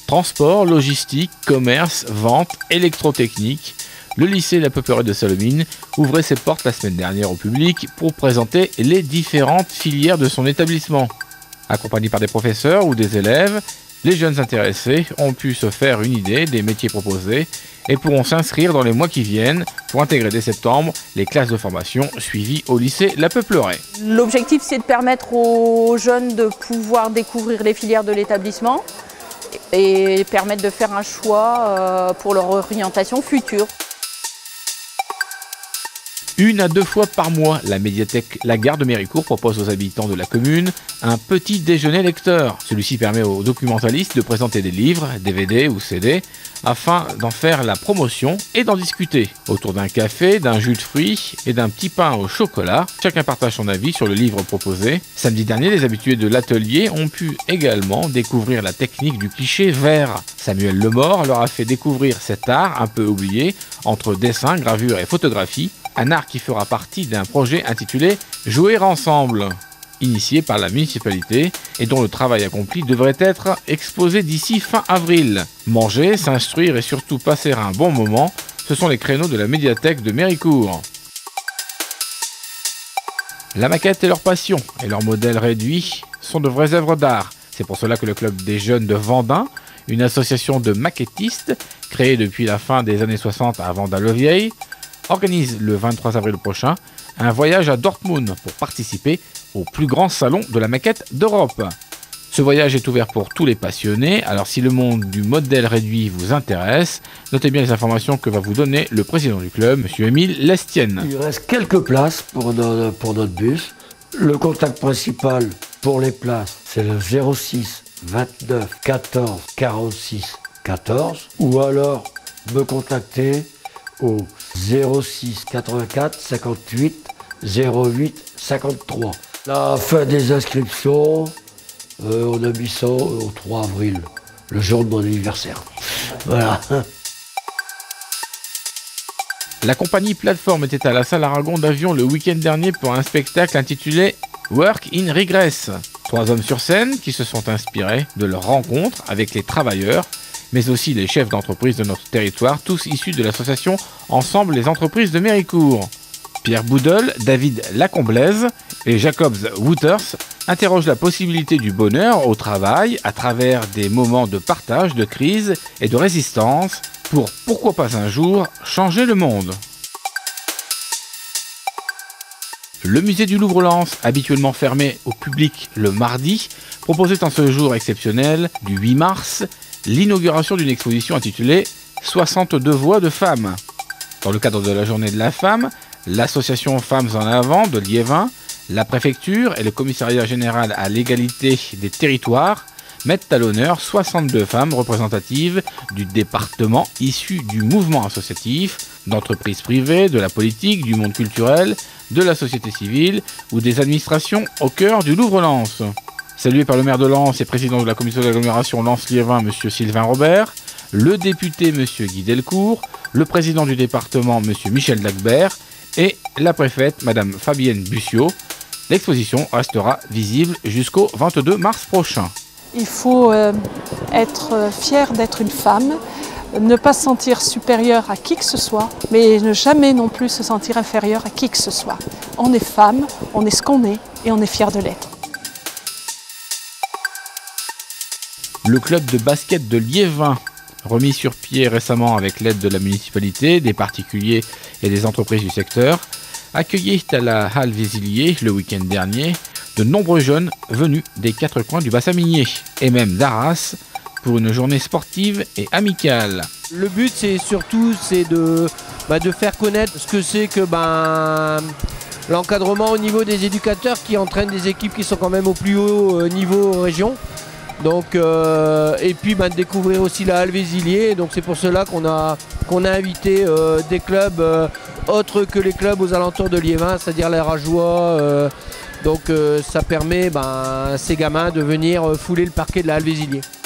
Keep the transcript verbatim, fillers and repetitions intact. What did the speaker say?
Transport, logistique, commerce, vente, électrotechnique. Le lycée La Peuplerette de Sallaumines ouvrait ses portes la semaine dernière au public pour présenter les différentes filières de son établissement. Accompagnés par des professeurs ou des élèves, les jeunes intéressés ont pu se faire une idée des métiers proposés et pourront s'inscrire dans les mois qui viennent pour intégrer dès septembre les classes de formation suivies au lycée La Peuplerette. L'objectif, c'est de permettre aux jeunes de pouvoir découvrir les filières de l'établissement et permettre de faire un choix pour leur orientation future. Une à deux fois par mois, la médiathèque La Gare de Méricourt propose aux habitants de la commune un petit déjeuner lecteur. Celui-ci permet aux documentalistes de présenter des livres, D V D ou C D, afin d'en faire la promotion et d'en discuter. Autour d'un café, d'un jus de fruits et d'un petit pain au chocolat, chacun partage son avis sur le livre proposé. Samedi dernier, les habitués de l'atelier ont pu également découvrir la technique du cliché vert. Samuel Lemort leur a fait découvrir cet art un peu oublié entre dessin, gravure et photographie. Un art qui fera partie d'un projet intitulé « Jouer ensemble », initié par la municipalité et dont le travail accompli devrait être exposé d'ici fin avril. Manger, s'instruire et surtout passer un bon moment, ce sont les créneaux de la médiathèque de Méricourt. La maquette est leur passion et leurs modèles réduits sont de vraies œuvres d'art. C'est pour cela que le club des jeunes de Vendin, une association de maquettistes créée depuis la fin des années soixante à Vendin-le-Vieil, organise le vingt-trois avril prochain un voyage à Dortmund pour participer au plus grand salon de la maquette d'Europe. Ce voyage est ouvert pour tous les passionnés, alors si le monde du modèle réduit vous intéresse, notez bien les informations que va vous donner le président du club, M. Émile Lestienne. Il reste quelques places pour notre, pour notre bus. Le contact principal pour les places, c'est le zéro six vingt-neuf quatorze quarante-six quatorze, ou alors me contacter au zéro six quatre-vingt-quatre cinquante-huit zéro huit cinquante-trois. La fin des inscriptions, euh, on a mis ça au trois avril, le jour de mon anniversaire. Voilà. La compagnie Plateforme était à la salle Aragon d'Avion le week-end dernier pour un spectacle intitulé Work in Regress. Trois hommes sur scène qui se sont inspirés de leur rencontre avec les travailleurs, mais aussi les chefs d'entreprise de notre territoire, tous issus de l'association Ensemble les entreprises de Méricourt. Pierre Boudol, David Lacomblaise et Jacobs Wouters interrogent la possibilité du bonheur au travail à travers des moments de partage, de crise et de résistance pour, pourquoi pas un jour, changer le monde. Le musée du Louvre-Lens, habituellement fermé au public le mardi, proposait en ce jour exceptionnel du huit mars l'inauguration d'une exposition intitulée « soixante-deux voix de femmes ». Dans le cadre de la journée de la femme, l'association Femmes en Avant de Liévin, la préfecture et le commissariat général à l'égalité des territoires mettent à l'honneur soixante-deux femmes représentatives du département issues du mouvement associatif, d'entreprises privées, de la politique, du monde culturel, de la société civile ou des administrations au cœur du Louvre-Lens. Salué par le maire de Lens et président de la commission d'agglomération Lens-Liévin, M. Sylvain Robert, le député M. Guy Delcourt, le président du département M. Michel Dagbert et la préfète Mme Fabienne Bussiot. L'exposition restera visible jusqu'au vingt-deux mars prochain. Il faut euh, être fier d'être une femme, ne pas se sentir supérieure à qui que ce soit, mais ne jamais non plus se sentir inférieure à qui que ce soit. On est femme, on est ce qu'on est et on est fier de l'être. Le club de basket de Liévin, remis sur pied récemment avec l'aide de la municipalité, des particuliers et des entreprises du secteur, accueillait à la Halle Vézilier le week-end dernier de nombreux jeunes venus des quatre coins du bassin minier et même d'Arras pour une journée sportive et amicale. Le but c'est surtout c'est de, bah, de faire connaître ce que c'est que ben, l'encadrement au niveau des éducateurs qui entraînent des équipes qui sont quand même au plus haut niveau région. Donc, euh, et puis bah, de découvrir aussi la Halle Vézilier. Donc c'est pour cela qu'on a, qu'on a invité euh, des clubs euh, autres que les clubs aux alentours de Liévin, c'est-à-dire les Rageois. Euh, donc euh, ça permet bah, à ces gamins de venir fouler le parquet de la Halle Vézilier.